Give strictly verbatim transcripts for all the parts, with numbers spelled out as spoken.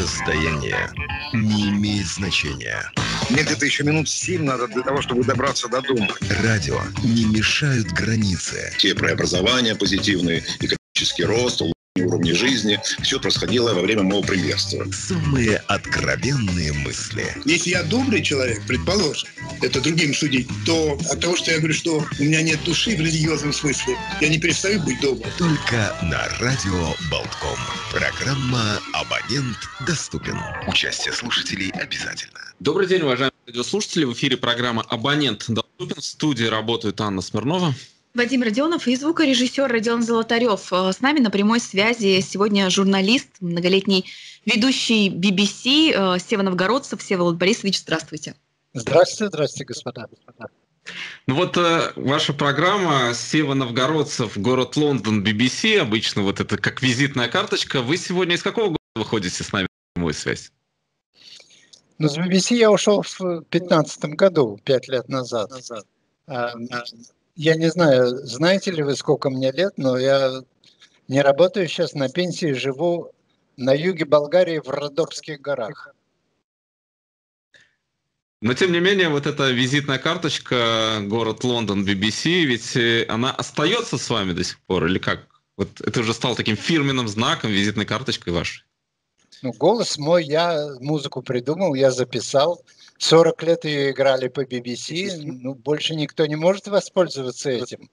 Расстояние не имеет значения. Мне где-то еще минут семь надо для того, чтобы добраться до дома. Радио не мешают границы. Те преобразования позитивные, экономический рост, уровни жизни, все происходило во время моего премьерства. Самые откровенные мысли. Если я добрый человек, предположим, это другим судить, то от того, что я говорю, что у меня нет души в религиозном смысле, я не перестаю быть добрым. Только на радио Болтком. Программа «Абонент доступен». Участие слушателей обязательно. Добрый день, уважаемые радиослушатели. В эфире программа «Абонент доступен». В студии работает Анна Смирнова. Вадим Родионов и звукорежиссер Родион Золотарев. С нами на прямой связи сегодня журналист, многолетний ведущий би би си Сева Новгородцев. Всеволод Борисович, здравствуйте. Здравствуйте, здравствуйте, господа. Ну вот э, ваша программа «Сева Новгородцев, город Лондон, би би си», обычно вот это как визитная карточка. Вы сегодня из какого года выходите с нами на прямую связь? Ну, с би би си я ушел в две тысячи пятнадцатом году, пять лет назад. Я не знаю, знаете ли вы, сколько мне лет, но я не работаю сейчас на пенсии, живу на юге Болгарии в Родопских горах. Но, тем не менее, вот эта визитная карточка «Город Лондон, би би си», ведь она остается с вами до сих пор, или как? Вот это уже стало таким фирменным знаком, визитной карточкой вашей. Ну, голос мой, я музыку придумал, я записал. сорок лет ее играли по би би си, ну, больше никто не может воспользоваться этим.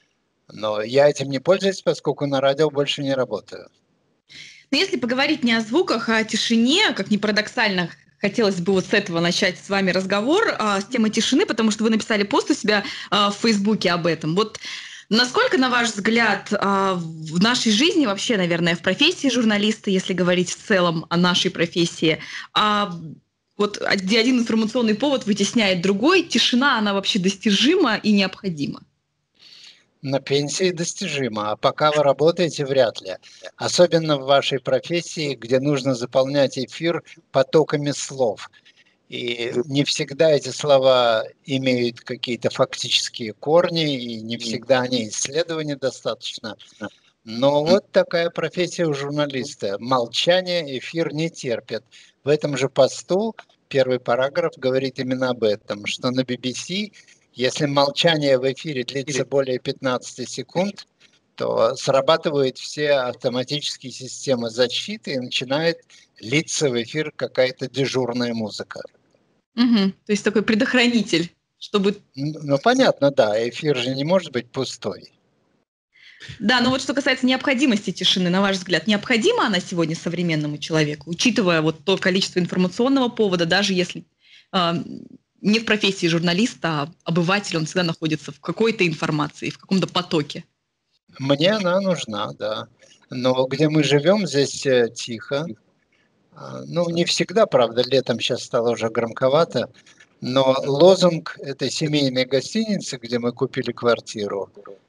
Но я этим не пользуюсь, поскольку на радио больше не работаю. Но если поговорить не о звуках, а о тишине, как ни парадоксально, хотелось бы вот с этого начать с вами разговор, а, с темы тишины, потому что вы написали пост у себя а, в Фейсбуке об этом. Вот насколько, на ваш взгляд, а, в нашей жизни, вообще, наверное, в профессии журналиста, если говорить в целом о нашей профессии, а, вот где один информационный повод вытесняет другой, тишина, она вообще достижима и необходима? На пенсии достижимо, а пока вы работаете, вряд ли. Особенно в вашей профессии, где нужно заполнять эфир потоками слов. И не всегда эти слова имеют какие-то фактические корни, и не всегда они исследований достаточно. Но вот такая профессия у журналиста. Молчание эфир не терпит. В этом же посту первый параграф говорит именно об этом, что на би би си, если молчание в эфире длится более пятнадцати секунд, то срабатывают все автоматические системы защиты и начинает литься в эфир какая-то дежурная музыка. Угу. То есть такой предохранитель, чтобы... Ну, понятно, да, эфир же не может быть пустой. Да, но вот что касается необходимости тишины, на ваш взгляд, необходима она сегодня современному человеку, учитывая вот то количество информационного повода, даже если э, не в профессии журналиста, а обыватель, он всегда находится в какой-то информации, в каком-то потоке? Мне она нужна, да. Но где мы живем, здесь тихо. Ну, не всегда, правда, летом сейчас стало уже громковато, но лозунг этой семейной гостиницы, где мы купили квартиру,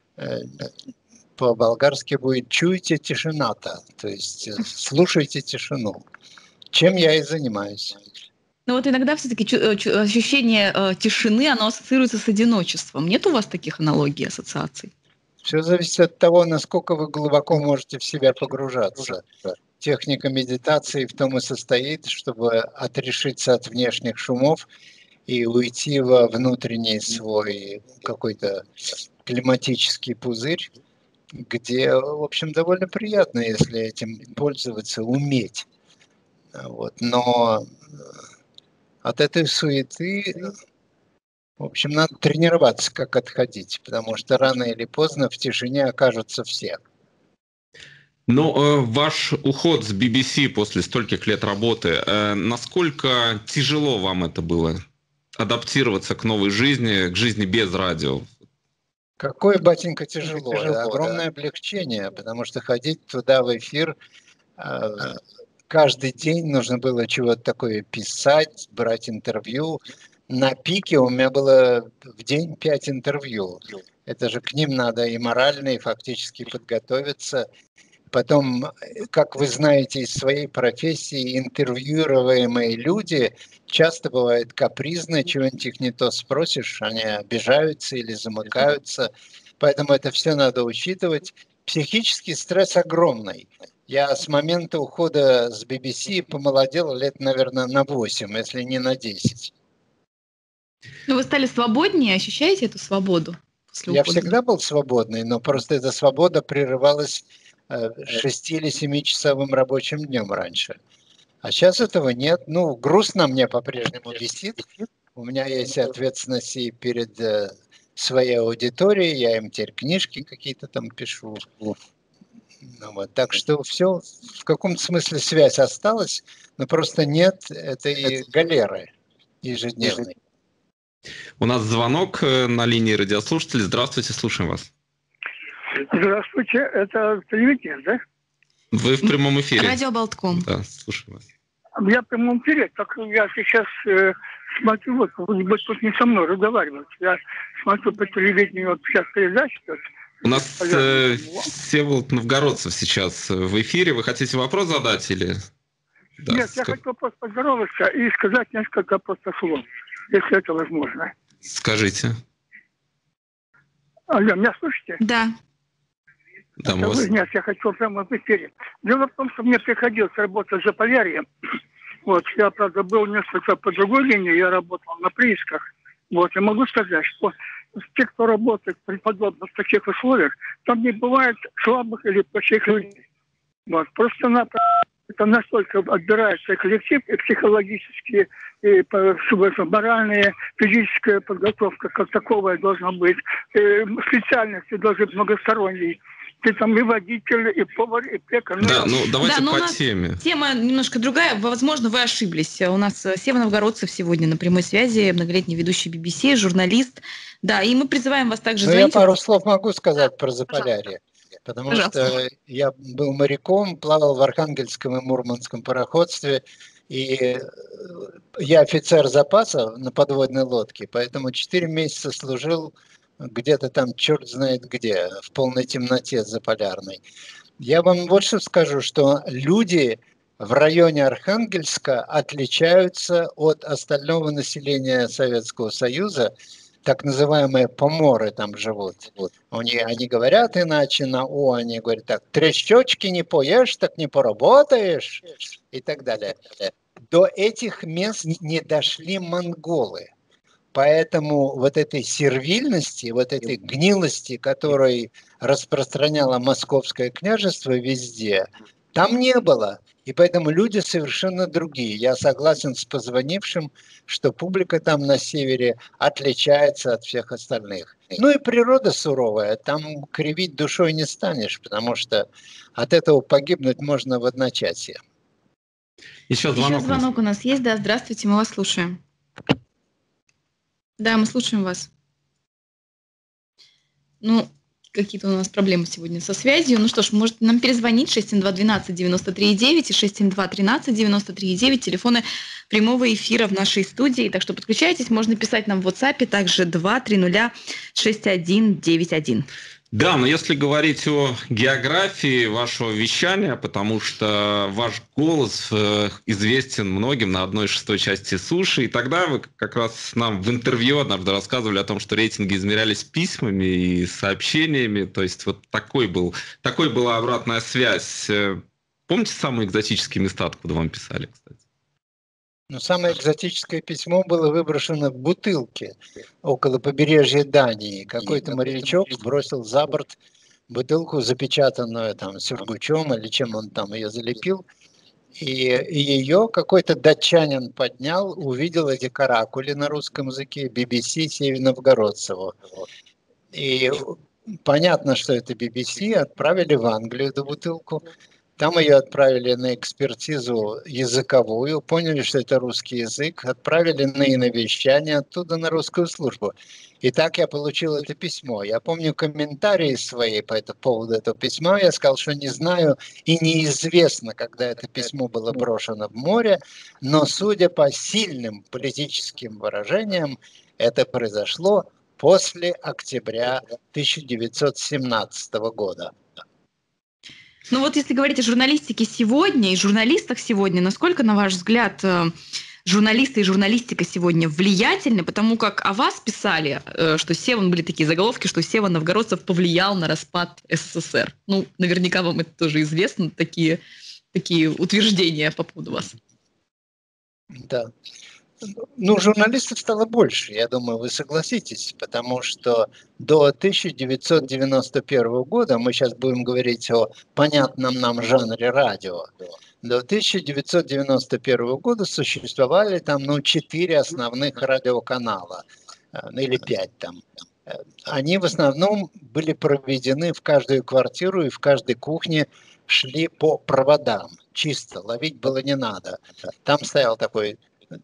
по-болгарски будет «чуйте тишина-то», то есть слушайте тишину, чем я и занимаюсь. Но вот иногда все-таки ощущение э, тишины, оно ассоциируется с одиночеством. Нет у вас таких аналогий, ассоциаций? Все зависит от того, насколько вы глубоко можете в себя погружаться. Техника медитации в том и состоит, чтобы отрешиться от внешних шумов и уйти во внутренний свой какой-то климатический пузырь, где, в общем, довольно приятно, если этим пользоваться, уметь. Вот. Но от этой суеты, в общем, надо тренироваться, как отходить, потому что рано или поздно в тишине окажутся все. Ну, э, ваш уход с би би си после стольких лет работы, э, насколько тяжело вам это было? Адаптироваться к новой жизни, к жизни без радио? Какое, батенька, тяжело. тяжело Огромное да. облегчение, потому что ходить туда в эфир э, каждый день нужно было чего-то такое писать, брать интервью. На пике у меня было в день пять интервью. Это же к ним надо и морально, и фактически подготовиться. Потом, как вы знаете из своей профессии, интервьюируемые люди часто бывают капризны, чего-нибудь их не то спросишь, они обижаются или замыкаются. Поэтому это все надо учитывать. Психический стресс огромный. Я с момента ухода с би би си помолодел лет, наверное, на восемь, если не на десять. Ну, вы стали свободнее, ощущаете эту свободу после Я ухода? всегда был свободный, но просто эта свобода прерывалась э, шести- или семичасовым рабочим днем раньше. А сейчас этого нет. Ну, груз на мне по-прежнему висит. У меня есть ответственность и перед э, своей аудиторией. Я им теперь книжки какие-то там пишу. Ну, вот. Так что все в каком-то смысле связь осталась, но просто нет этой галеры ежедневной. У нас звонок э, на линии радиослушателей. Здравствуйте, слушаем вас. Здравствуйте, это телевидение, да? Вы в прямом эфире. Радио Болтком. Да, слушаем вас. Я в прямом эфире, так я сейчас э, смотрю, вот, вы будете тут не со мной разговаривать. Я смотрю по телевидению, вот сейчас передача. Вот, У нас э, Всеволод Новгородцев сейчас в эфире. Вы хотите вопрос задать или... Да, Нет, ск... я хочу просто поздороваться и сказать несколько просто слов, если это возможно. Скажите. Алло, меня слышите? Да. Да, Это вас... вы, нет, я хочу прямо в эфире. Дело в том, что мне приходилось работать за Заполярьем. Вот, я, правда, был несколько по другой линии, я работал на приисках. Вот, я могу сказать, что те, кто работает при подобных таких условиях, там не бывает слабых или плохих людей. Вот, просто-напросто это настолько отбирается коллектив, и психологически, и моральная, физическая подготовка, как таковая должна быть. И специальности должны быть многосторонние. Ты там и водитель, и повар, и пекарь. Да, ну давайте да, по у нас теме. Тема немножко другая. Возможно, вы ошиблись. У нас Сева Новгородцев сегодня на прямой связи, многолетний ведущий би би си, журналист. Да, и мы призываем вас также Ну, звонить. я пару слов могу сказать про Заполярье. Потому Пожалуйста. что я был моряком, плавал в Архангельском и Мурманском пароходстве, и я офицер запаса на подводной лодке, поэтому четыре месяца служил где-то там черт знает где, в полной темноте заполярной. Я вам вот что скажу, что люди в районе Архангельска отличаются от остального населения Советского Союза. Так называемые поморы там живут. Они, они говорят иначе, на «о», они говорят так: трещочки не поешь, так не поработаешь, и так далее. До этих мест не дошли монголы. Поэтому вот этой сервильности, вот этой гнилости, которой распространяло Московское княжество везде, там не было. И поэтому люди совершенно другие. Я согласен с позвонившим, что публика там на севере отличается от всех остальных. Ну и природа суровая. Там кривить душой не станешь, потому что от этого погибнуть можно в одночасье. Еще звонок. Еще звонок у нас есть, да, здравствуйте, мы вас слушаем. Да, мы слушаем вас. Ну, какие-то у нас проблемы сегодня со связью. Ну что ж, можете нам перезвонить шесть семь два двенадцать девяносто три девять и шесть семь два тринадцать девяносто три девять, телефоны прямого эфира в нашей студии. Так что подключайтесь, можно писать нам в WhatsApp, также два три ноль шесть один девять один. Да, но если говорить о географии вашего вещания, потому что ваш голос известен многим на одной шестой части суши, и тогда вы как раз нам в интервью однажды рассказывали о том, что рейтинги измерялись письмами и сообщениями, то есть вот такой был, такой была обратная связь. Помните самые экзотические места, откуда вам писали, кстати? Ну, самое экзотическое письмо было выброшено в бутылке около побережья Дании. Какой-то морячок бросил за борт бутылку, запечатанную там сургучом или чем он там ее залепил. И, и ее какой-то датчанин поднял, увидел эти каракули на русском языке, би би си Севи Новгородцеву. И понятно, что это би би си, отправили в Англию эту бутылку. Там ее отправили на экспертизу языковую, поняли, что это русский язык, отправили на иновещание, оттуда на русскую службу. И так я получил это письмо. Я помню комментарии свои по этому поводу этого письма. Я сказал, что не знаю и неизвестно, когда это письмо было брошено в море, но судя по сильным политическим выражениям, это произошло после октября тысяча девятьсот семнадцатого года. Ну вот если говорить о журналистике сегодня и журналистах сегодня, насколько, на ваш взгляд, журналисты и журналистика сегодня влиятельны, потому как о вас писали, что Севан, были такие заголовки, что Севан Новгородцев повлиял на распад СССР. Ну, наверняка вам это тоже известно, такие, такие утверждения по поводу вас. Да. Ну, журналистов стало больше, я думаю, вы согласитесь, потому что до тысяча девятьсот девяносто первого года, мы сейчас будем говорить о понятном нам жанре радио, до тысяча девятьсот девяносто первого года существовали там, ну, четыре основных радиоканала, или пять там. Они в основном были проведены в каждую квартиру и в каждой кухне, шли по проводам, чисто, ловить было не надо. Там стоял такой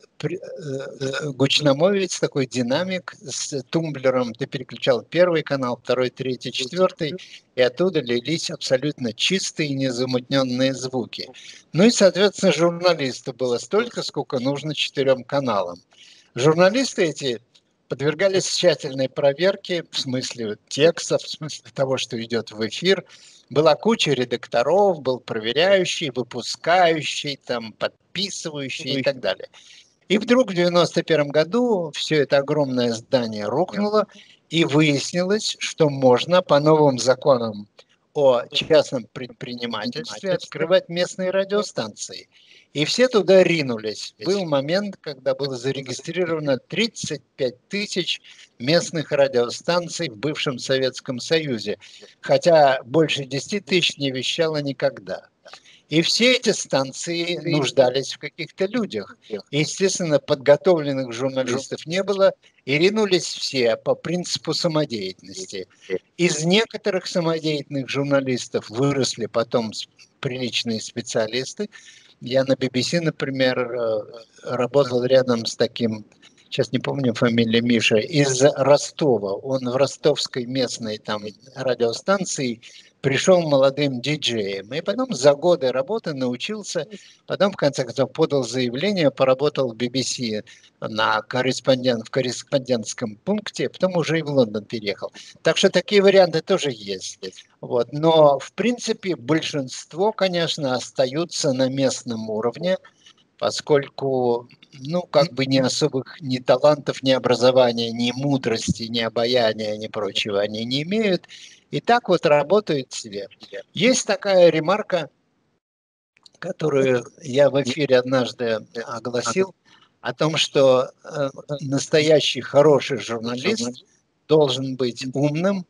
гучномовец, такой динамик с тумблером, ты переключал первый канал, второй, третий, четвертый, и оттуда лились абсолютно чистые, незамутненные звуки. Ну и, соответственно, журналистов было столько, сколько нужно четырем каналам. Журналисты эти подвергались тщательной проверке в смысле текстов, в смысле того, что идет в эфир. Была куча редакторов, был проверяющий, выпускающий, там, подписывающий и так далее. И вдруг в девяносто первом году все это огромное здание рухнуло, и выяснилось, что можно по новым законам о частном предпринимательстве открывать местные радиостанции. И все туда ринулись. Был момент, когда было зарегистрировано тридцать пять тысяч местных радиостанций в бывшем Советском Союзе, хотя больше десяти тысяч не вещало никогда. И все эти станции нуждались в каких-то людях. Естественно, подготовленных журналистов не было, и ринулись все по принципу самодеятельности. Из некоторых самодеятельных журналистов выросли потом приличные специалисты. Я на би би си, например, работал рядом с таким, сейчас не помню фамилию, Миша, из Ростова. Он в ростовской местной там радиостанции пришел молодым диджеем. И потом за годы работы научился, потом в конце концов подал заявление, поработал в би би си на корреспондент, в корреспондентском пункте, потом уже и в Лондон переехал. Так что такие варианты тоже есть. Вот. Но в принципе большинство, конечно, остаются на местном уровне, поскольку, ну, как бы ни особых ни талантов, ни образования, ни мудрости, ни обаяния, ни прочего они не имеют. И так вот работают себе. Есть такая ремарка, которую я в эфире однажды огласил, о том, что настоящий хороший журналист должен быть умным,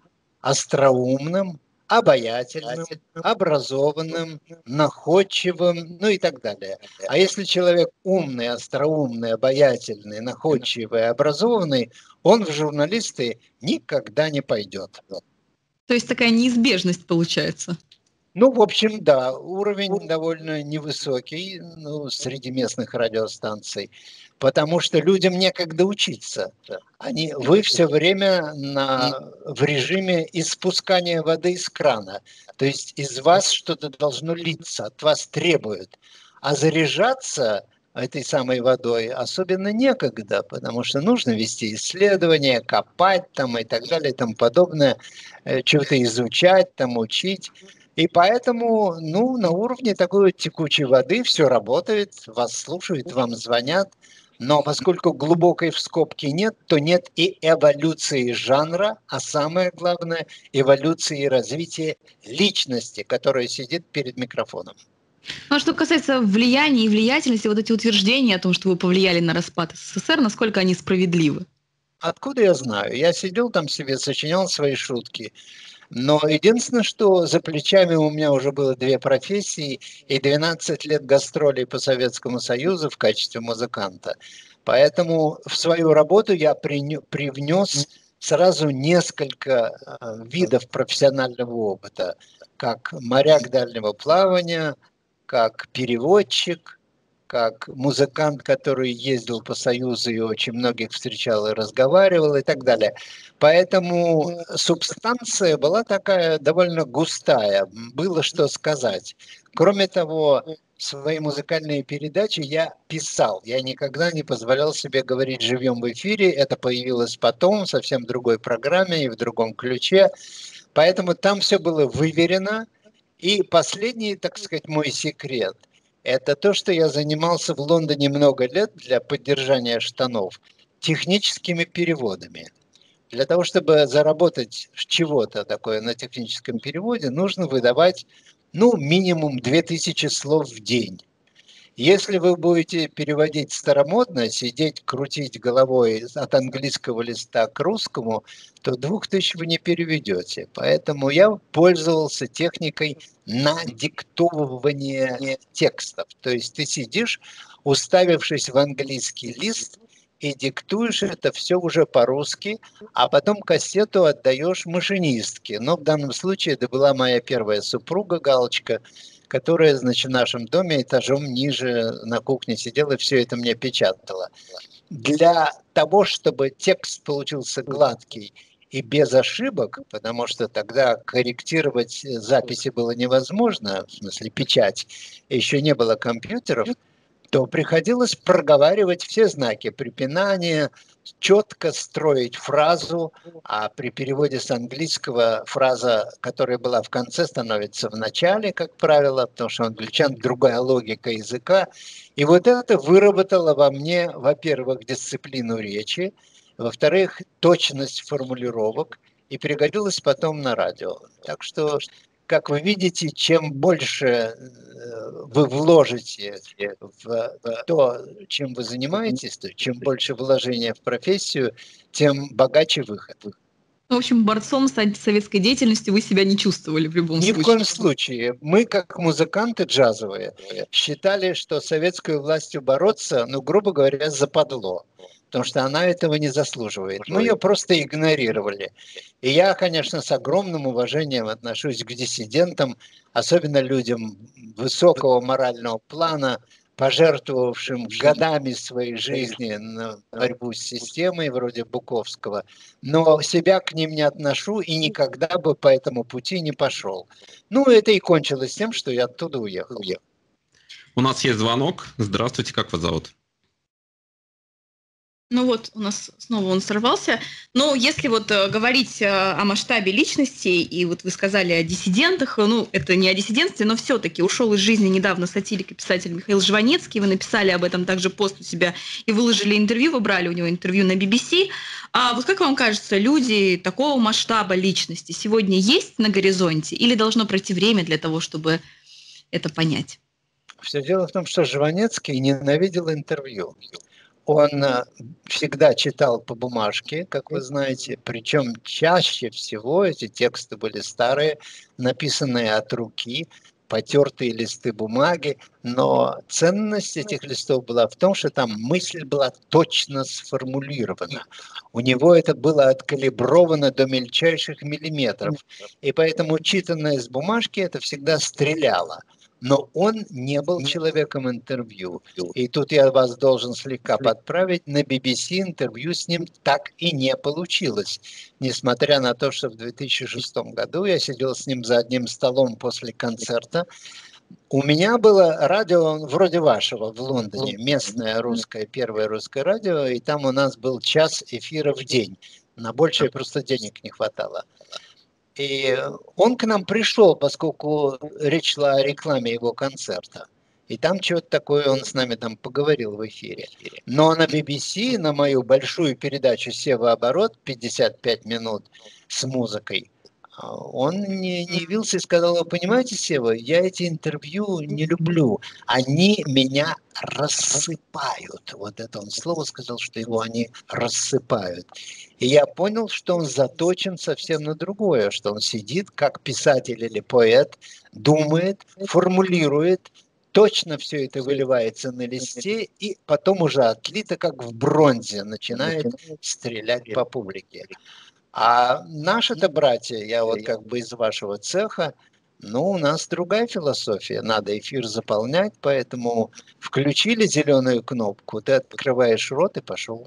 остроумным, обаятельным, образованным, находчивым, ну и так далее. А если человек умный, остроумный, обаятельный, находчивый, образованный, он в журналисты никогда не пойдет. То есть такая неизбежность получается. Ну, в общем, да, уровень довольно невысокий, ну, среди местных радиостанций, потому что людям некогда учиться. Они, вы все время на, в режиме испускания воды из крана, то есть из вас что-то должно литься, от вас требуют. А заряжаться этой самой водой особенно некогда, потому что нужно вести исследования, копать там и так далее и тому подобное, что-то изучать, там учить. И поэтому, ну, на уровне такой текучей воды все работает, вас слушают, вам звонят. Но поскольку глубокой вскобки нет, то нет и эволюции жанра, а самое главное, эволюции развития личности, которая сидит перед микрофоном. Ну, а что касается влияния и влиятельности, вот эти утверждения о том, что вы повлияли на распад СССР, насколько они справедливы? Откуда я знаю? Я сидел там себе, сочинял свои шутки. Но единственное, что за плечами у меня уже было две профессии и двенадцать лет гастролей по Советскому Союзу в качестве музыканта. Поэтому в свою работу я привнес сразу несколько видов профессионального опыта, как моряк дальнего плавания, как переводчик, как музыкант, который ездил по Союзу и очень многих встречал и разговаривал и так далее. Поэтому субстанция была такая довольно густая, было что сказать. Кроме того, свои музыкальные передачи я писал. Я никогда не позволял себе говорить живьем в эфире. Это появилось потом, в совсем другой программе и в другом ключе. Поэтому там все было выверено. И последний, так сказать, мой секрет. это то, что я занимался в Лондоне много лет для поддержания штанов техническими переводами. Для того, чтобы заработать чего-то такое на техническом переводе, нужно выдавать, ну, минимум две тысячи слов в день. Если вы будете переводить старомодно, сидеть, крутить головой от английского листа к русскому, то двух тысяч вы не переведете. Поэтому я пользовался техникой надиктовывания текстов. То есть ты сидишь, уставившись в английский лист, и диктуешь это все уже по-русски, а потом кассету отдаешь машинистке. Но в данном случае это была моя первая супруга, Галочка, которая, значит, в нашем доме этажом ниже на кухне сидела и все это мне печатала. Для того, чтобы текст получился гладкий и без ошибок, потому что тогда корректировать записи было невозможно, в смысле печать, еще не было компьютеров, то приходилось проговаривать все знаки препинания, четко строить фразу, а при переводе с английского фраза, которая была в конце, становится в начале, как правило, потому что у англичан другая логика языка. И вот это выработало во мне, во-первых, дисциплину речи, во-вторых, точность формулировок, и пригодилось потом на радио. Так что, как вы видите, чем больше вы вложите в то, чем вы занимаетесь, чем больше вложения в профессию, тем богаче выход. В общем, борцом с антисоветской деятельностью вы себя не чувствовали в любом Ни случае. Ни в коем случае. Мы, как музыканты джазовые, считали, что советской властью бороться, ну, грубо говоря, западло. Потому что она этого не заслуживает. Мы ее просто игнорировали. И я, конечно, с огромным уважением отношусь к диссидентам, особенно людям высокого морального плана, пожертвовавшим годами своей жизни на борьбу с системой, вроде Буковского. Но себя к ним не отношу и никогда бы по этому пути не пошел. Ну, это и кончилось тем, что я оттуда уехал. У нас есть звонок. Здравствуйте, как вас зовут? Ну вот, у нас снова он сорвался. Но если вот э, говорить э, о масштабе личностей, и вот вы сказали о диссидентах, ну, это не о диссидентстве, но все-таки ушел из жизни недавно сатирик и писатель Михаил Жванецкий. Вы написали об этом также пост у себя и выложили интервью, вы брали у него интервью на би би си. А вот как вам кажется, люди такого масштаба личности сегодня есть на горизонте или должно пройти время для того, чтобы это понять? Все дело в том, что Жванецкий ненавидел интервью. Он всегда читал по бумажке, как вы знаете, причем чаще всего эти тексты были старые, написанные от руки, потертые листы бумаги, но ценность этих листов была в том, что там мысль была точно сформулирована. У него это было откалибровано до мельчайших миллиметров, и поэтому читанное с бумажки это всегда стреляло. Но он не был человеком интервью. И тут я вас должен слегка подправить. На би би си интервью с ним так и не получилось. Несмотря на то, что в две тысячи шестом году я сидел с ним за одним столом после концерта. У меня было радио вроде вашего в Лондоне, местное русское, первое русское радио, и там у нас был час эфира в день. На большее просто денег не хватало. И он к нам пришел, поскольку речь шла о рекламе его концерта. И там что-то такое он с нами там поговорил в эфире. Но на би би си, на мою большую передачу «Севооборот», пятьдесят пять минут с музыкой, он не, не явился и сказал: вы понимаете, Сева, я эти интервью не люблю, они меня рассыпают. Вот это он слово сказал, что его они рассыпают. И я понял, что он заточен совсем на другое, что он сидит как писатель или поэт, думает, формулирует, точно все это выливается на листе, и потом уже отлито, как в бронзе, начинает стрелять по публике. А наши-то братья, я вот как бы из вашего цеха, ну, у нас другая философия. Надо эфир заполнять, поэтому включили зеленую кнопку, ты открываешь рот и пошел.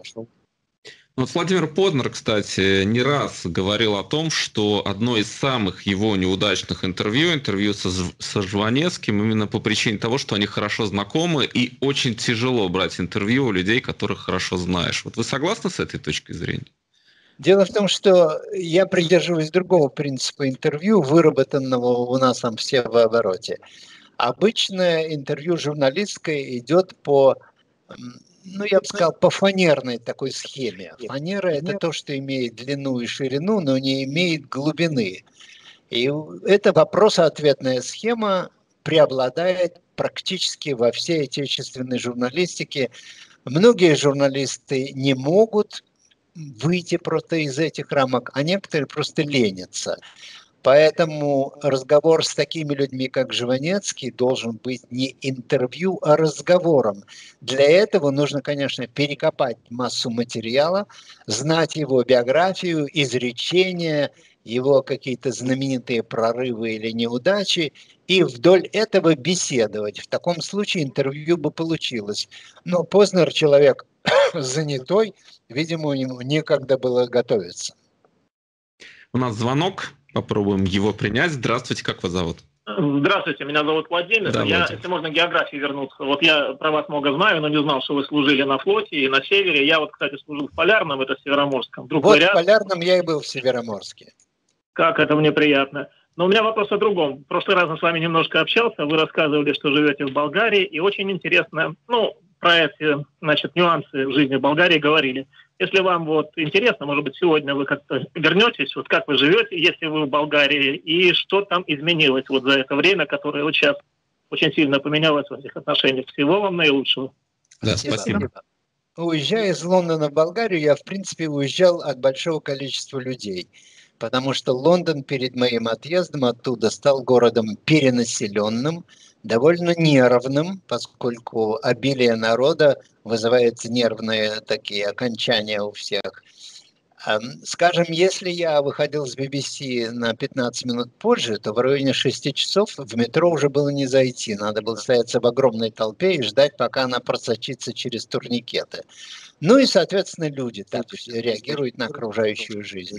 Вот Владимир Познер, кстати, не раз говорил о том, что одно из самых его неудачных интервью, интервью со, со Жванецким, именно по причине того, что они хорошо знакомы, и очень тяжело брать интервью у людей, которых хорошо знаешь. Вот вы согласны с этой точкой зрения? Дело в том, что я придерживаюсь другого принципа интервью, выработанного у нас там в Севообороте. Обычное интервью журналистское идет по, ну, я бы сказал, по фанерной такой схеме. Фанера – это то, что имеет длину и ширину, но не имеет глубины. И эта вопрос-ответная схема преобладает практически во всей отечественной журналистике. Многие журналисты не могут выйти просто из этих рамок, а некоторые просто ленятся. Поэтому разговор с такими людьми, как Жванецкий, должен быть не интервью, а разговором. Для этого нужно, конечно, перекопать массу материала, знать его биографию, изречения, его какие-то знаменитые прорывы или неудачи, и вдоль этого беседовать. В таком случае интервью бы получилось. Но Познер человек занятой, видимо, ему некогда было готовиться. У нас звонок. Попробуем его принять. Здравствуйте, как вас зовут? Здравствуйте, меня зовут Владимир. Да, я, Владимир. если можно, к географии вернуться. Вот я про вас много знаю, но не знал, что вы служили на флоте и на севере. Я вот, кстати, служил в Полярном, это Североморском. Вдруг Вот ряд... в Полярном я и был в Североморске. Как это мне приятно. Но у меня вопрос о другом. В прошлый раз я с вами немножко общался, вы рассказывали, что живете в Болгарии, и очень интересно, ну, про эти, значит, нюансы в жизни Болгарии говорили. Если вам вот интересно, может быть, сегодня вы как-то вернетесь, вот как вы живете, если вы в Болгарии, и что там изменилось вот за это время, которое вот сейчас очень сильно поменялось в этих отношениях. Всего вам наилучшего. Да, спасибо. Уезжая из Лондона в Болгарию, я, в принципе, уезжал от большого количества людей, потому что Лондон перед моим отъездом оттуда стал городом перенаселенным, довольно нервным, поскольку обилие народа вызывает нервные такие окончания у всех. Скажем, если я выходил с би би си на пятнадцать минут позже, то в районе шести часов в метро уже было не зайти. Надо было стояться в огромной толпе и ждать, пока она просочится через турникеты. Ну и, соответственно, люди так реагируют на окружающую жизнь.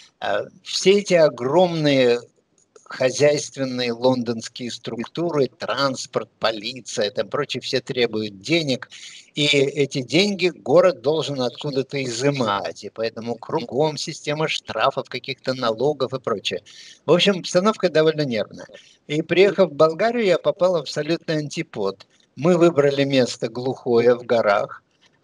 Все эти огромные хозяйственные лондонские структуры, транспорт, полиция, там прочее, все требуют денег, и эти деньги город должен откуда-то изымать, и поэтому кругом система штрафов, каких-то налогов и прочее. В общем, обстановка довольно нервная. И приехав в Болгарию, я попал в абсолютный антипод. Мы выбрали место глухое в горах.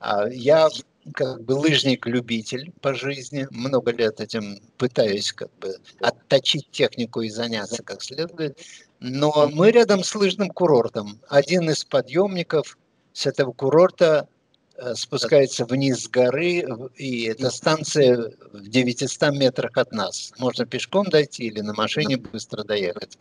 Я как бы лыжник-любитель по жизни, много лет этим пытаюсь как бы отточить технику и заняться как следует, но мы рядом с лыжным курортом. Один из подъемников с этого курорта спускается вниз с горы, и это станция в девятистах метрах от нас. Можно пешком дойти или на машине быстро доехать.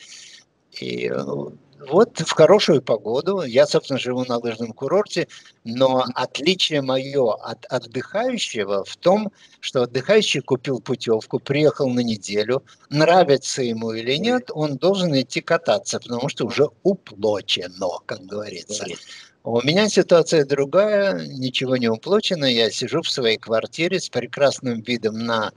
И вот в хорошую погоду, я, собственно, живу на лыжном курорте, но отличие мое от отдыхающего в том, что отдыхающий купил путевку, приехал на неделю, нравится ему или нет, он должен идти кататься, потому что уже уплочено, как говорится. У меня ситуация другая, ничего не уплочено, я сижу в своей квартире с прекрасным видом на,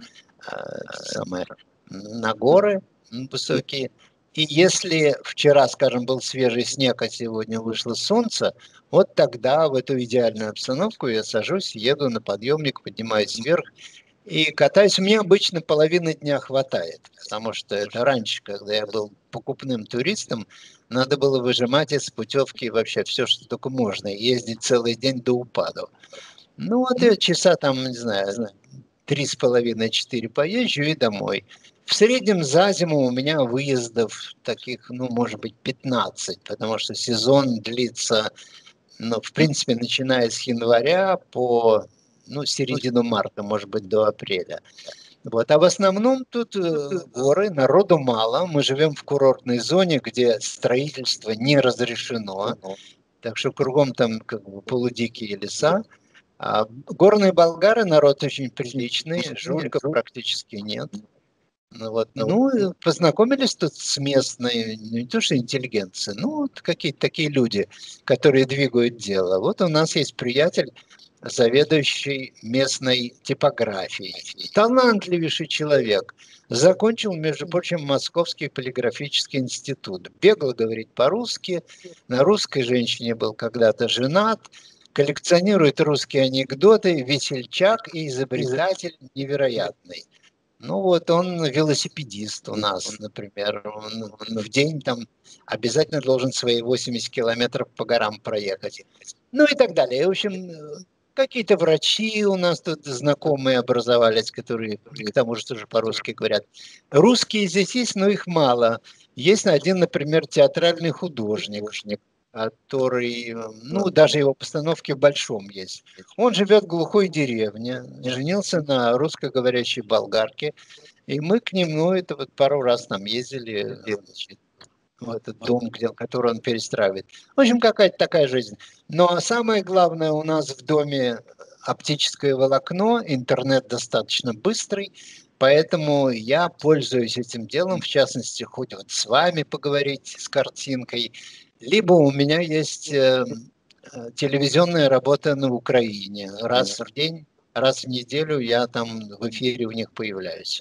э, на горы высокие. И если вчера, скажем, был свежий снег, а сегодня вышло солнце, вот тогда в эту идеальную обстановку я сажусь, еду на подъемник, поднимаюсь вверх и катаюсь. Мне обычно половины дня хватает, потому что это раньше, когда я был покупным туристом, надо было выжимать из путевки вообще все, что только можно, и ездить целый день до упаду. Ну вот я часа там, не знаю, три с половиной-четыре поезжу и домой. В среднем за зиму у меня выездов таких, ну, может быть, пятнадцать, потому что сезон длится, ну, в принципе, начиная с января по, ну, середину марта, может быть, до апреля. Вот. А в основном тут горы, народу мало, мы живем в курортной зоне, где строительство не разрешено, так что кругом там как бы полудикие леса. А горные болгары, народ очень приличный, жуликов практически нет. Ну, вот. Ну, познакомились тут с местной, ну, не то что интеллигенцией, ну, вот какие-то такие люди, которые двигают дело. Вот у нас есть приятель, заведующий местной типографией, талантливейший человек, закончил, между прочим, Московский полиграфический институт, бегло говорит по-русски, на русской женщине был когда-то женат, коллекционирует русские анекдоты, весельчак и изобретатель невероятный. Ну вот он велосипедист у нас, например. Он, он в день там обязательно должен свои восемьдесят километров по горам проехать. Ну и так далее. В общем, какие-то врачи у нас тут знакомые образовались, которые к тому же тоже по-русски говорят. Русские здесь есть, но их мало. Есть один, например, театральный художник, который, ну, даже его постановки в Большом есть. Он живет в глухой деревне, женился на русскоговорящей болгарке, и мы к нему, ну, это вот пару раз там ездили, значит, в этот дом, где, который он перестраивает. В общем, какая-то такая жизнь. Но самое главное, у нас в доме оптическое волокно, интернет достаточно быстрый, поэтому я пользуюсь этим делом, в частности, хоть вот с вами поговорить с картинкой, либо у меня есть э, телевизионная работа на Украине. Раз в день, раз в неделю я там в эфире у них появляюсь.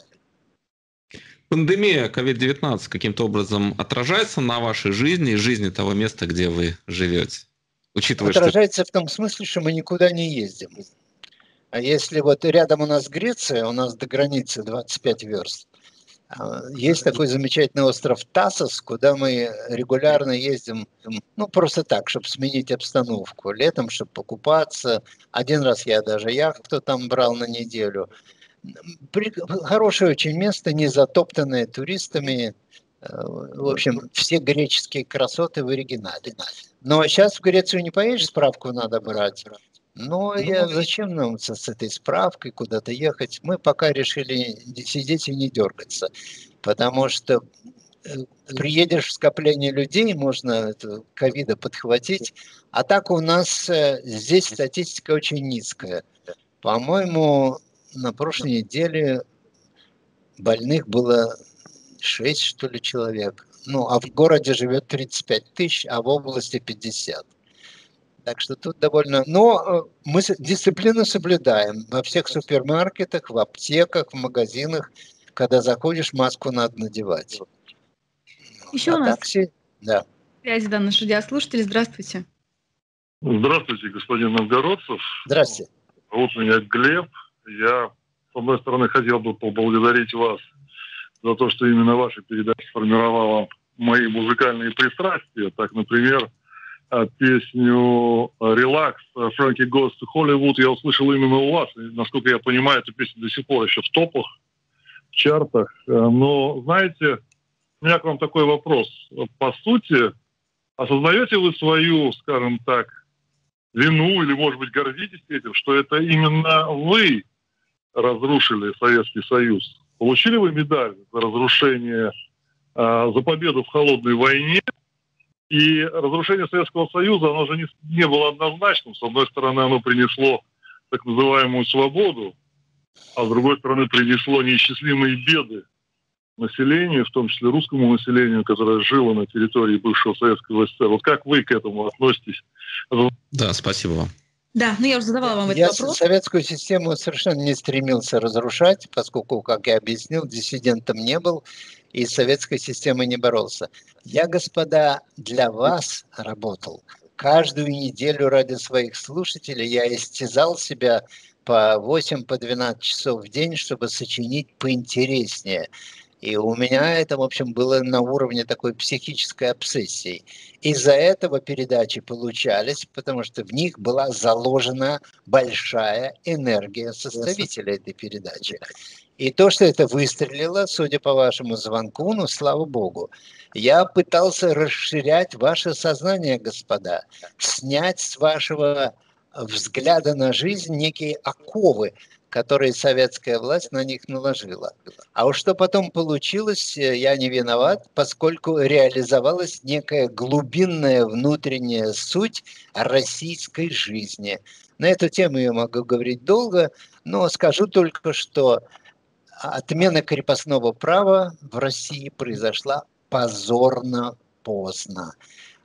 Пандемия ковид девятнадцать каким-то образом отражается на вашей жизни и жизни того места, где вы живете? Учитывая, отражается что... в том смысле, что мы никуда не ездим. А если вот рядом у нас Греция, у нас до границы двадцать пять верст, есть такой замечательный остров Тассос, куда мы регулярно ездим, ну, просто так, чтобы сменить обстановку. Летом, чтобы покупаться. Один раз я даже яхту там брал на неделю. Хорошее очень место, не затоптанное туристами. В общем, все греческие красоты в оригинале. Но сейчас в Грецию не поедешь, справку надо брать. Но я, зачем нам с, с этой справкой куда-то ехать? Мы пока решили сидеть и не дергаться, потому что приедешь в скопление людей, можно ковида подхватить, а так у нас здесь статистика очень низкая. По-моему, на прошлой неделе больных было шесть, что ли, человек. Ну, а в городе живет тридцать пять тысяч, а в области пятьдесят. Так что тут довольно... Но мы дисциплину соблюдаем. Во всех супермаркетах, в аптеках, в магазинах. Когда заходишь, маску надо надевать. Еще а у нас все... да. связи, да, наши радиослушатели. Здравствуйте. Здравствуйте, господин Новгородцев. Здравствуйте. Вот меня Глеб. Я, с одной стороны, хотел бы поблагодарить вас за то, что именно ваша передача сформировала мои музыкальные пристрастия. Так, например, песню «Релакс» Фрэнки Goes to Hollywood я услышал именно у вас. И, насколько я понимаю, эта песня до сих пор еще в топах, в чартах. Но, знаете, у меня к вам такой вопрос. По сути, осознаете вы свою, скажем так, вину или, может быть, гордитесь этим, что это именно вы разрушили Советский Союз? Получили вы медаль за разрушение, за победу в холодной войне? И разрушение Советского Союза, оно же не, не было однозначным. С одной стороны, оно принесло так называемую свободу, а с другой стороны, принесло неисчислимые беды населению, в том числе русскому населению, которое жило на территории бывшего Советского СССР. Вот как вы к этому относитесь? Да, спасибо вам. Да, ну я уже задавала вам я этот вопрос. Советскую систему совершенно не стремился разрушать, поскольку, как я объяснил, диссидентом не был и с советской системой не боролся. Я, господа, для вас работал. Каждую неделю ради своих слушателей я истязал себя по восемь-двенадцать часов в день, чтобы сочинить поинтереснее. И у меня это, в общем, было на уровне такой психической обсессии. Из-за этого передачи получались, потому что в них была заложена большая энергия составителя этой передачи. И то, что это выстрелило, судя по вашему звонку, ну, слава богу, я пытался расширять ваше сознание, господа, снять с вашего взгляда на жизнь некие оковы, которые советская власть на них наложила. А уж что потом получилось, я не виноват, поскольку реализовалась некая глубинная внутренняя суть российской жизни. На эту тему я могу говорить долго, но скажу только, что отмена крепостного права в России произошла позорно поздно.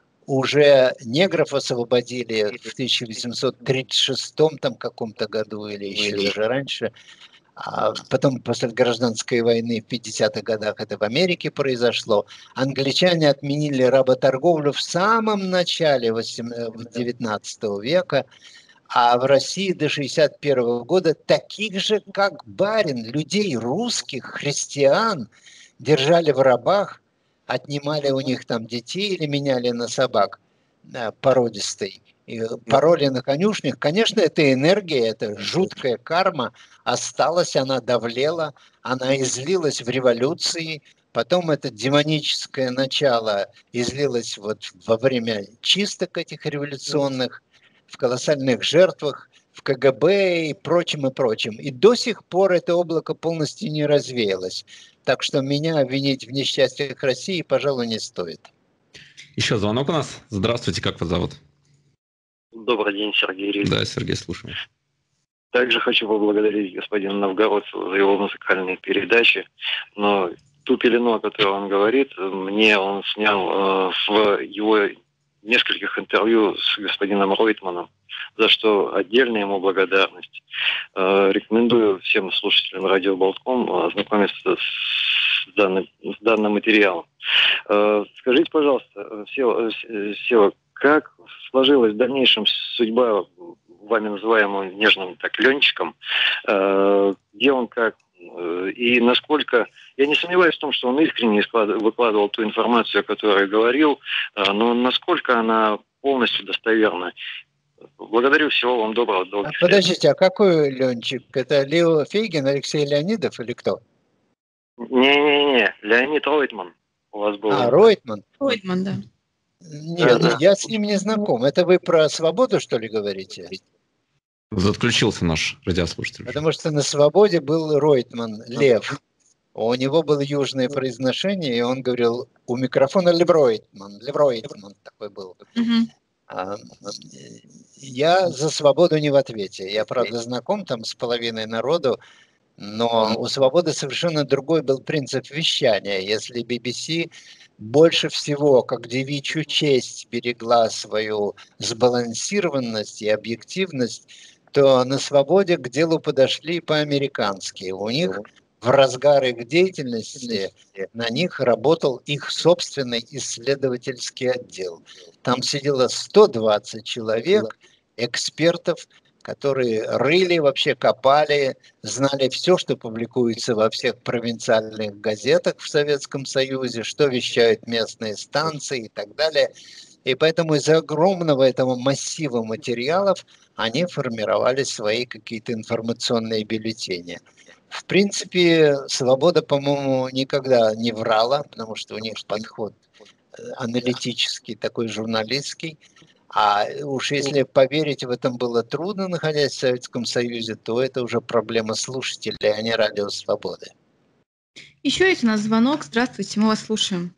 Уже негров освободили в тысяча восемьсот тридцать шестом там каком-то году или еще даже раньше. А потом после гражданской войны в пятидесятых годах это в Америке произошло. Англичане отменили работорговлю в самом начале девятнадцатого века. А в России до шестьдесят первого года таких же, как барин, людей русских, христиан, держали в рабах, отнимали у них там детей или меняли на собак да, породистой, и пороли на конюшнях. Конечно, эта энергия, эта жуткая карма осталась, она давлела, она излилась в революции, потом это демоническое начало излилось вот во время чисток этих революционных, в колоссальных жертвах, в ка гэ бэ и прочим, и прочим. И до сих пор это облако полностью не развеялось. Так что меня обвинить в несчастьях России, пожалуй, не стоит. Еще звонок у нас. Здравствуйте, как вас зовут? Добрый день, Сергей Риль. Да, Сергей, слушаю. Также хочу поблагодарить господина Новгородцева за его музыкальные передачи, но ту пелену, о которой он говорит, мне он снял э, в его нескольких интервью с господином Ройтманом, за что отдельная ему благодарность. Э, рекомендую всем слушателям радио Болтком ознакомиться с данным, с данным материалом. Э, скажите, пожалуйста, Сева, Сева, как сложилась в дальнейшем судьба вами называемым нежным так Ленчиком, э, где он как э, и насколько... Я не сомневаюсь в том, что он искренне выкладывал ту информацию, о которой говорил, э, но насколько она полностью достоверна. Благодарю, всего вам доброго. А подождите, а какой Ленчик? Это Лео Фейгин, Алексей Леонидов или кто? Не-не-не, Леонид Ройтман у вас был. А, Ройтман? Ройтман, да. Нет, да, да. Я с ним не знаком. Это вы про свободу, что ли, говорите? Отключился наш радиослушатель. Потому что на свободе был Ройтман, Лев. У него было южное произношение, и он говорил у микрофона Левройтман. Левройтман такой был. Угу. А, я за свободу не в ответе. Я, правда, знаком там с половиной народу, но у свободы совершенно другой был принцип вещания. Если би би си больше всего, как девичью честь, берегла свою сбалансированность и объективность, то на свободе к делу подошли по-американски. У них в разгар их деятельности на них работал их собственный исследовательский отдел. Там сидело сто двадцать человек, экспертов, которые рыли, вообще копали, знали все, что публикуется во всех провинциальных газетах в Советском Союзе, что вещают местные станции и так далее. И поэтому из-за огромного этого массива материалов они формировали свои какие-то информационные бюллетени. В принципе, «Свобода», по-моему, никогда не врала, потому что у них подход аналитический, такой журналистский. А уж если поверить в этом было трудно, находясь в Советском Союзе, то это уже проблема слушателей, а не радио «Свободы». Еще есть у нас звонок. Здравствуйте, мы вас слушаем.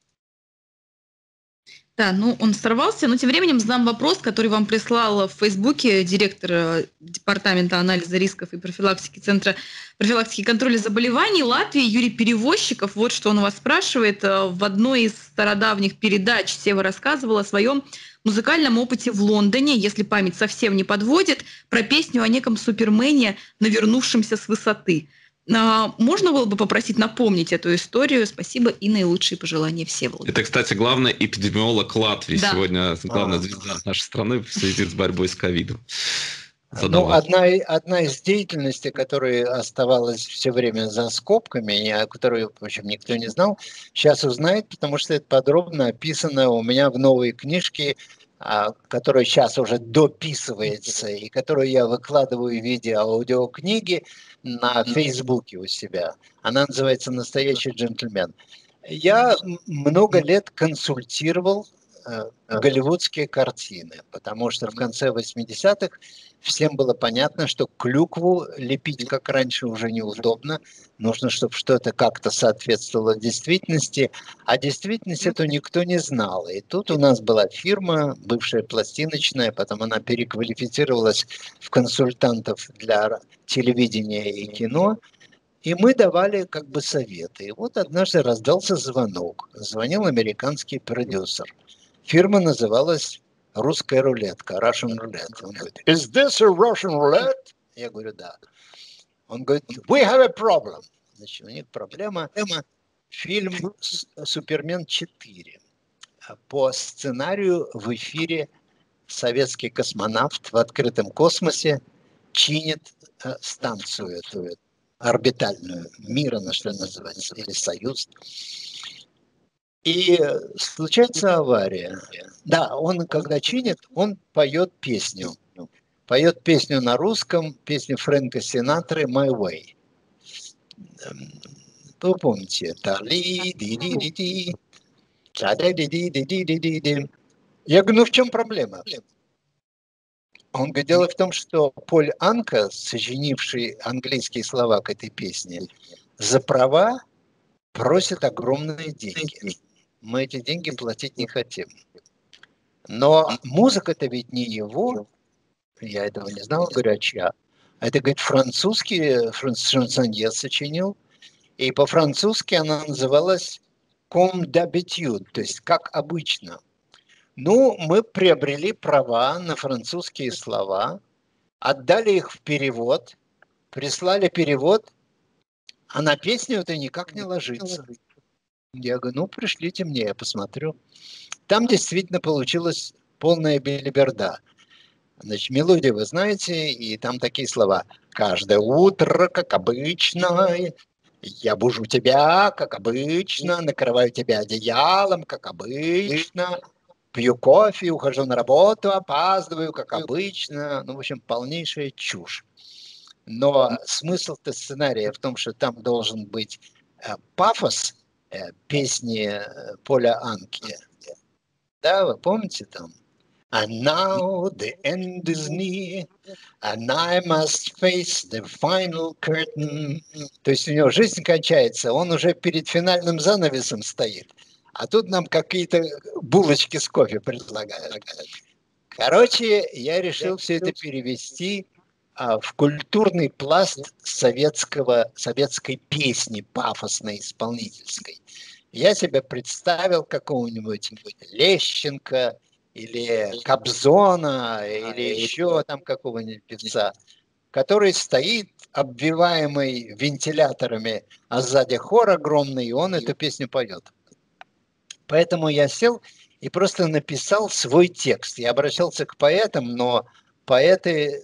Да, ну он сорвался, но тем временем задам вопрос, который вам прислал в Фейсбуке директор Департамента анализа рисков и профилактики Центра профилактики и контроля заболеваний Латвии Юрий Перевозчиков. Вот что он у вас спрашивает. В одной из стародавних передач Сева рассказывал о своем музыкальном опыте в Лондоне, если память совсем не подводит, про песню о неком супермене, навернувшемся с высоты. Можно было бы попросить напомнить эту историю? Спасибо и наилучшие пожелания Всеволоду. Это, кстати, главный эпидемиолог Латвии. Да. Сегодня главная а. звезда нашей страны в связи с борьбой с ковидом. Ну, одна, одна из деятельностей, которая оставалась все время за скобками, о которой, в общем, никто не знал, сейчас узнает, потому что это подробно описано у меня в новой книжке, которая сейчас уже дописывается и которую я выкладываю в виде аудиокниги на Фейсбуке у себя. Она называется «Настоящий джентльмен». Я много лет консультировал голливудские картины, потому что в конце восьмидесятых всем было понятно, что клюкву лепить, как раньше, уже неудобно. Нужно, чтобы что-то как-то соответствовало действительности, а действительность эту никто не знал. И тут у нас была фирма, бывшая пластиночная, потом она переквалифицировалась в консультантов для телевидения и кино, и мы давали как бы советы. И вот однажды раздался звонок. Звонил американский продюсер. Фирма называлась «Русская рулетка», Russian Roulette. Он говорит, «Is this a Russian roulette?» Я говорю, «Да». Он говорит, «We have a problem». Значит, у них проблема. Фильм «Супермен четыре». По сценарию в эфире советский космонавт в открытом космосе чинит э, станцию эту орбитальную, Мира, на что называется, или Союз. И случается авария. Да, он, когда чинит, он поет песню. Поет песню на русском, песню Фрэнка Синатры «My Way». Вы помните? Я говорю, ну в чем проблема? Он говорит, дело в том, что Поль Анка, сочинивший английские слова к этой песне, за права просит огромные деньги. Мы эти деньги платить не хотим. Но музыка-то ведь не его. Я этого не знал, говорю, а чья? Это, говорит, французский шансонье сочинил. И по-французски она называлась «comme d'habitude», то есть «как обычно». Ну, мы приобрели права на французские слова, отдали их в перевод, прислали перевод, а на песню это никак не ложится. Я говорю, ну, пришлите мне, я посмотрю. Там действительно получилась полная белиберда. Значит, мелодию вы знаете, и там такие слова. «Каждое утро, как обычно, я бужу тебя, как обычно, накрываю тебя одеялом, как обычно». Пью кофе, ухожу на работу, опаздываю, как обычно. Ну, в общем, полнейшая чушь. Но смысл-то сценария в том, что там должен быть э, пафос э, песни Поля Анки. Да, вы помните там? And now the end is near, and I must face the final curtain. То есть у него жизнь кончается, он уже перед финальным занавесом стоит. А тут нам какие-то булочки с кофе предлагают. Короче, я решил все это перевести а, в культурный пласт советского, советской песни, пафосной, исполнительской. Я себе представил какого-нибудь Лещенко или Кобзона, или еще там какого-нибудь певца, который стоит, обвиваемый вентиляторами, а сзади хор огромный, и он эту песню поет. Поэтому я сел и просто написал свой текст. Я обращался к поэтам, но поэты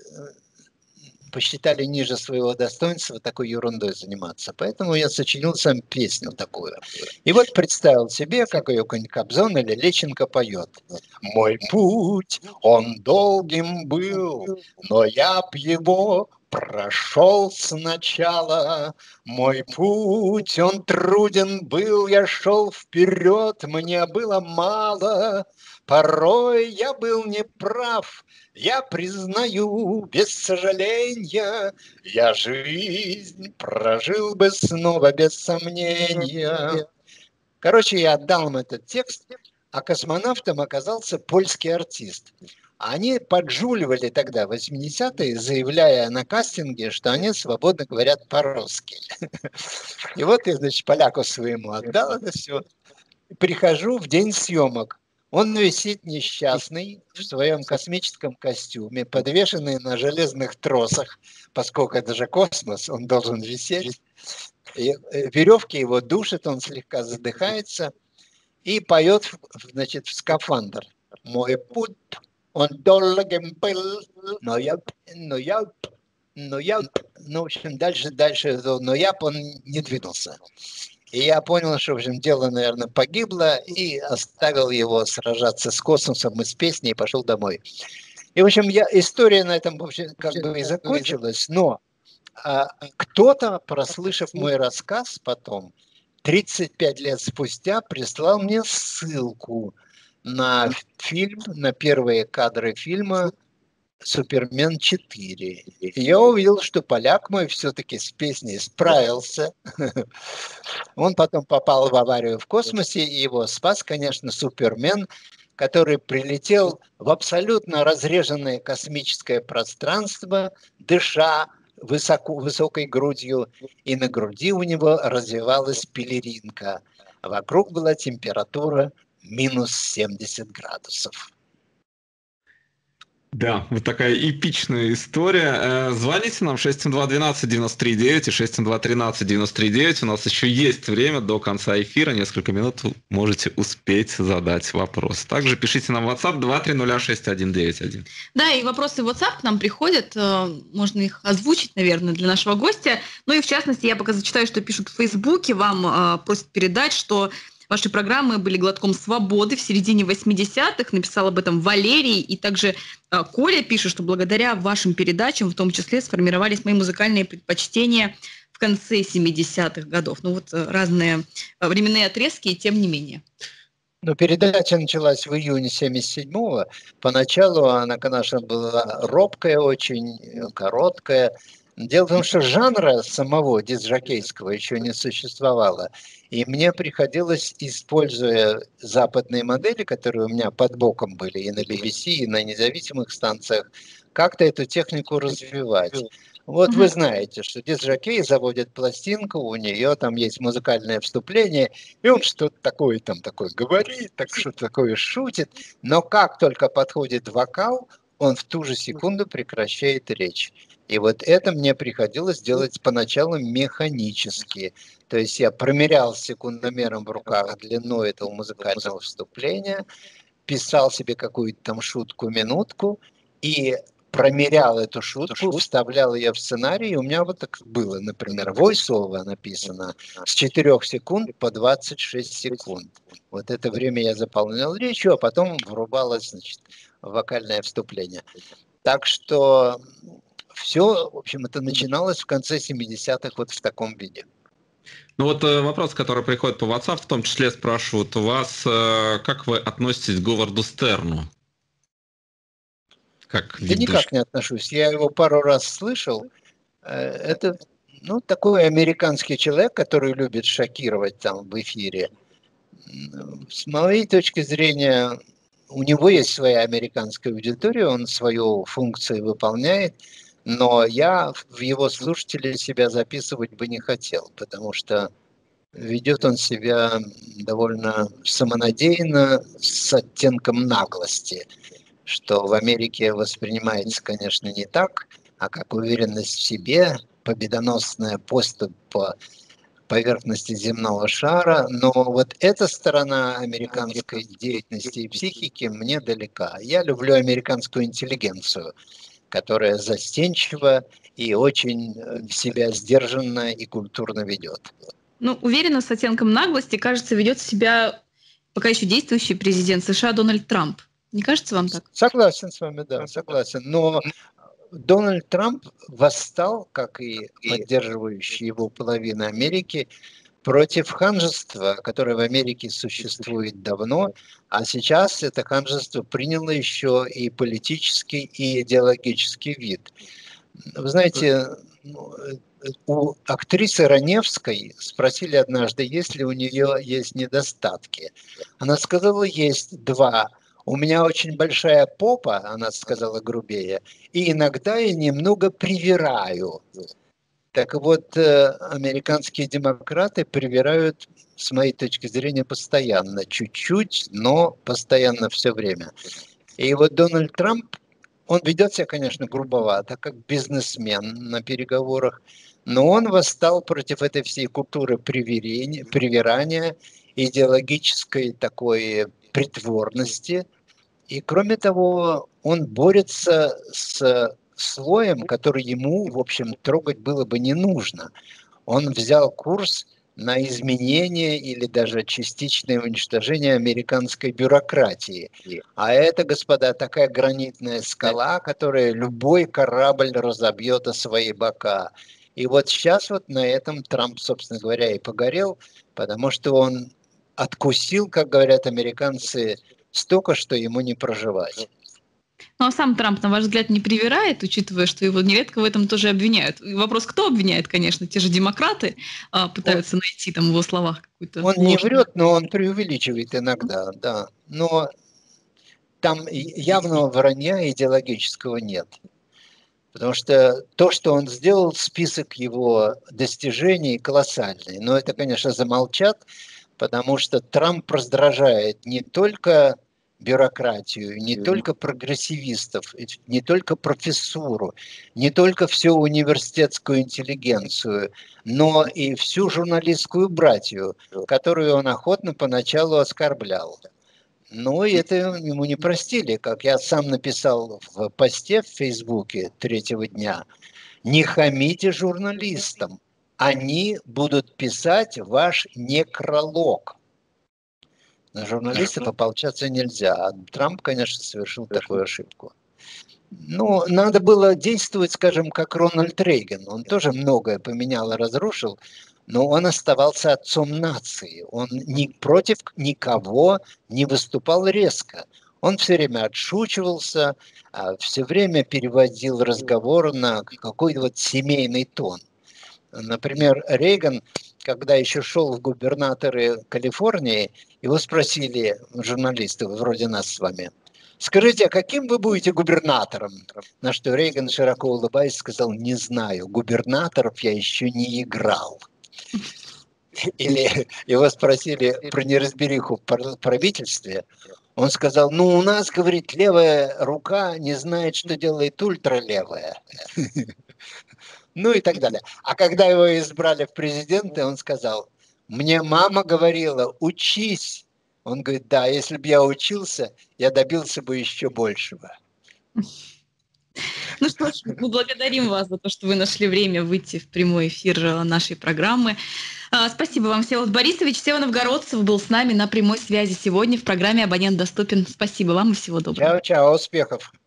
посчитали ниже своего достоинства такой ерундой заниматься. Поэтому я сочинил сам песню такую. И вот представил себе, как ее какой-нибудь Кобзон или Лещенко поет. «Мой путь, он долгим был, но я б его прошел сначала. Мой путь, он труден был, я шел вперед, мне было мало. Порой я был неправ, я признаю, без сожаления, я жизнь прожил бы снова без сомнения». Короче, я отдал им этот текст, а космонавтом оказался польский артист. Они поджуливали тогда, в восьмидесятые, заявляя на кастинге, что они свободно говорят по-русски. И вот я, значит, поляку своему отдал это все. Прихожу в день съемок. Он висит несчастный в своем космическом костюме, подвешенный на железных тросах, поскольку это же космос, он должен висеть. И веревки его душат, он слегка задыхается и поет, значит, в скафандр. «Мой путь, он долгим был, но я, но я, но я...» Ну, в общем, дальше, дальше, но я, он не двинулся. И я понял, что, в общем, дело, наверное, погибло, и оставил его сражаться с космосом из песни и пошел домой. И, в общем, я, история на этом, в общем, как бы и закончилась, но а, кто-то, прослышав мой рассказ потом, тридцать пять лет спустя прислал мне ссылку на фильм, на первые кадры фильма «Супермен четыре». И я увидел, что поляк мой все-таки с песней справился. Он потом попал в аварию в космосе, и его спас, конечно, Супермен, который прилетел в абсолютно разреженное космическое пространство, дыша высоко, высокой грудью, и на груди у него развивалась пелеринка. Вокруг была температура минус семьдесят градусов. Да, вот такая эпичная история. Звоните нам шесть семь два двенадцать девяносто три девять и шесть семь два тринадцать девяносто три девять. У нас еще есть время до конца эфира. Несколько минут вы можете успеть задать вопрос. Также пишите нам в WhatsApp два три ноль шесть один девять один. Да, и вопросы в WhatsApp к нам приходят. Можно их озвучить, наверное, для нашего гостя. Ну и в частности, я пока зачитаю, что пишут в Фейсбуке. Вам просят передать, что ваши программы были глотком свободы в середине восьмидесятых. Написал об этом Валерий. И также э, Коля пишет, что благодаря вашим передачам в том числе сформировались мои музыкальные предпочтения в конце семидесятых годов. Ну вот э, разные э, временные отрезки, и тем не менее. Ну, передача началась в июне семьдесят седьмого. Поначалу она, конечно, была робкая, очень короткая. Дело в том, что жанра самого диск-жокейского еще не существовало. И мне приходилось, используя западные модели, которые у меня под боком были и на би би си, и на независимых станциях, как-то эту технику развивать. Вот вы знаете, что диск-жокей заводит пластинку, у нее там есть музыкальное вступление, и он что-то такое там такое говорит, так что-то такое шутит. Но как только подходит вокал, он в ту же секунду прекращает речь. И вот это мне приходилось делать поначалу механически. То есть я промерял секундомером в руках длину этого музыкального вступления, писал себе какую-то там шутку-минутку и промерял эту шутку, вставлял ее в сценарий. И у меня вот так было, например, voice-over написано с четырёх секунд по двадцать шесть секунд. Вот это время я заполнял речью, а потом врубалось, значит, вокальное вступление. Так что все, в общем, это начиналось в конце семидесятых вот в таком виде. Ну вот э, вопрос, который приходит по WhatsApp, в том числе спрашивают у вас, э, как вы относитесь к Говарду Стерну? Как да никак не отношусь. Я его пару раз слышал. Это, ну, такой американский человек, который любит шокировать там в эфире. С моей точки зрения, у него есть своя американская аудитория, он свою функцию выполняет, но я в его слушателей себя записывать бы не хотел, потому что ведет он себя довольно самонадеянно, с оттенком наглости, что в Америке воспринимается, конечно, не так, а как уверенность в себе, победоносная поступь по поверхности земного шара. Но вот эта сторона американской деятельности и психики мне далека. Я люблю американскую интеллигенцию, которая застенчива и очень себя сдержанно и культурно ведет. Ну, уверенно, с оттенком наглости, кажется, ведет себя пока еще действующий президент США Дональд Трамп. Не кажется вам так? Согласен с вами, да, согласен. Но Дональд Трамп восстал, как и поддерживающие его половина Америки, против ханжества, которое в Америке существует давно, а сейчас это ханжество приняло еще и политический, и идеологический вид. Вы знаете, у актрисы Раневской спросили однажды, есть ли у нее есть недостатки. Она сказала, есть два. У меня очень большая попа, она сказала грубее, и иногда я немного привираю. Так вот, американские демократы привирают, с моей точки зрения, постоянно. Чуть-чуть, но постоянно все время. И вот Дональд Трамп, он ведет себя, конечно, грубовато, как бизнесмен на переговорах, но он восстал против этой всей культуры привирания, идеологической такой притворности. И кроме того, он борется с слоем, который ему, в общем, трогать было бы не нужно. Он взял курс на изменение или даже частичное уничтожение американской бюрократии. А это, господа, такая гранитная скала, которая любой корабль разобьет о свои бока. И вот сейчас вот на этом Трамп, собственно говоря, и погорел, потому что он откусил, как говорят американцы, столько, что ему не проживать. Ну а сам Трамп, на ваш взгляд, не привирает, учитывая, что его нередко в этом тоже обвиняют? И вопрос, кто обвиняет, конечно, те же демократы а, пытаются он, найти там в его словах какую-то Он ложную. Не врет, но он преувеличивает иногда, да. Но там явного вранья идеологического нет. Потому что то, что он сделал, список его достижений колоссальный. Но это, конечно, замолчат, потому что Трамп раздражает не только бюрократию, не только прогрессивистов, не только профессуру, не только всю университетскую интеллигенцию, но и всю журналистскую братью, которую он охотно поначалу оскорблял. Но это ему не простили, как я сам написал в посте в Фейсбуке третьего дня. Не хамите журналистам, они будут писать ваш некролог. На журналистов ополчаться нельзя, а Трамп, конечно, совершил такую ошибку. Ну, надо было действовать, скажем, как Рональд Рейган. Он тоже многое поменял и разрушил, но он оставался отцом нации. Он ни против никого не выступал резко. Он все время отшучивался, все время переводил разговор на какой-то вот семейный тон. Например, Рейган, когда еще шел в губернаторы Калифорнии, его спросили журналисты, вроде нас с вами, скажите, а каким вы будете губернатором? На что Рейган, широко улыбаясь, сказал, не знаю, губернаторов я еще не играл. Или его спросили про неразбериху в правительстве, он сказал, ну у нас, говорит, левая рука не знает, что делает ультралевая. Ну и так далее. А когда его избрали в президенты, он сказал, мне мама говорила, учись. Он говорит, да, если бы я учился, я добился бы еще большего. Ну что ж, мы благодарим вас за то, что вы нашли время выйти в прямой эфир нашей программы. Спасибо вам, Всеволод Борисович. Всеволод Новгородцев был с нами на прямой связи сегодня в программе «Абонент доступен». Спасибо вам и всего доброго. Чао-чао, успехов.